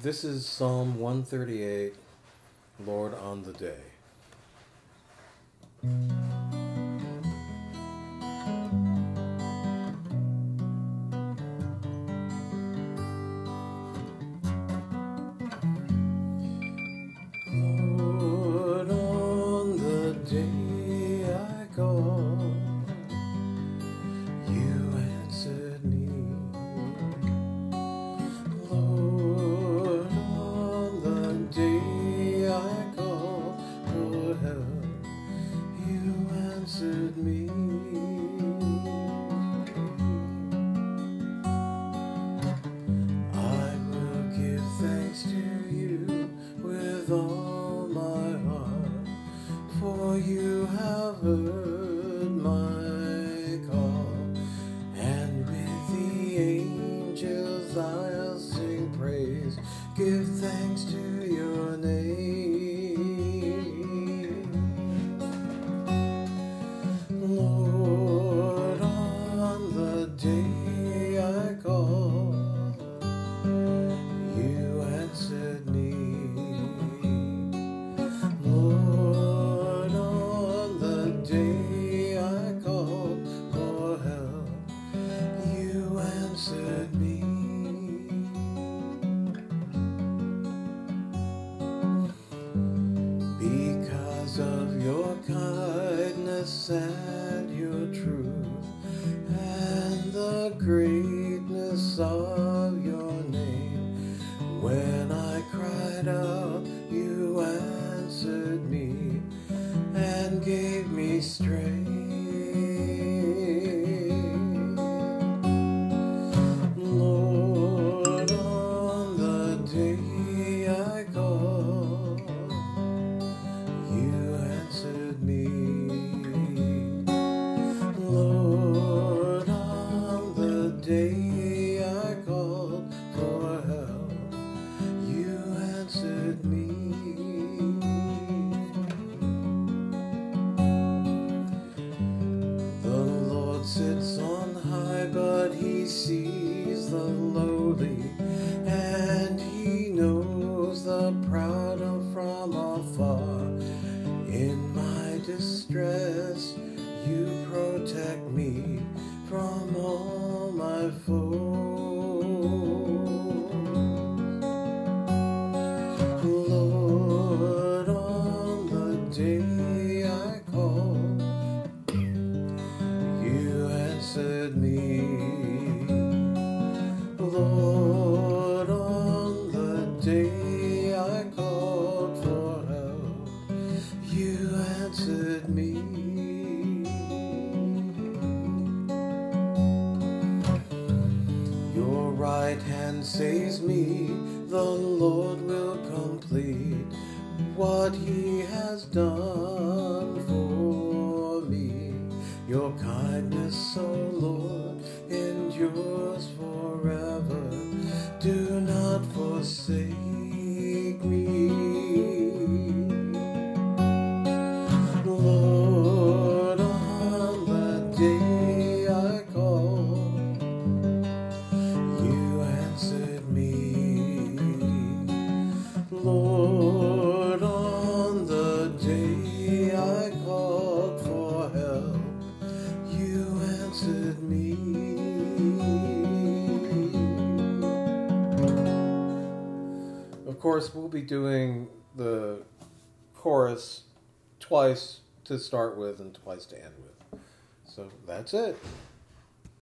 This is Psalm 138, Lord on the Day. Lord, on the day I called, you answered me. Lord, on the day I called for help, you answered me. I will give thanks to you with all my heart, for you have heard my call, and with the angels I'll sing praise, give thanks to your name. Lord, on the day I called, you answered me. Lord, on the day I called for help, you answered me. Because of your kindness and your truth, and the greatness of your name, when I cried out, you answered me and gave me strength. Lord, on the day I called, you answered me. Lord, on the day I called for help, you answered me. The Lord sits on high, but he sees the lowly, and he knows the proud from afar. In my distress, you protect me from all my foes. Lord, on the day I called, you answered me. Lord, on the day I called for help, you answered me. Your right hand saves me, the Lord will complete what he has done for me. Your kindness, O Lord, endures forever. Do not forsake me. Lord, on the day I called, you answered me. Lord, on the day I called for help, you answered me. Of course, we'll be doing the chorus twice to start with and twice to end with. So that's it.